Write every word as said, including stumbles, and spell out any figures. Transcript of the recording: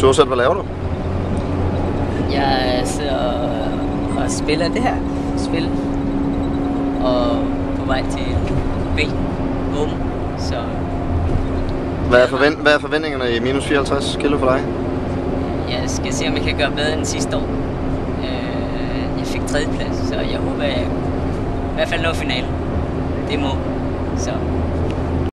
Sursat, hvad laver du? Jeg sidder og, og spiller det her spil, og på vej til B. Åben, så... Hvad er, forvent, hvad er forventningerne i minus fireoghalvtreds kilo for dig? Jeg skal se, om jeg kan gøre bedre end sidste år. Jeg fik tredje plads, så jeg håber, jeg i hvert fald når finalen. Det må. Så